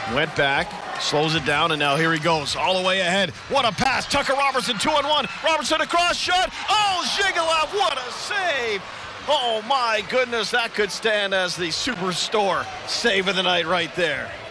Went back, slows it down, and now here he goes, all the way ahead. What a pass. Tucker Robertson, 2-on-1. Robertson across, shot. Oh, Zhigalov, what a save. Oh, my goodness, that could stand as the Superstore save of the night right there.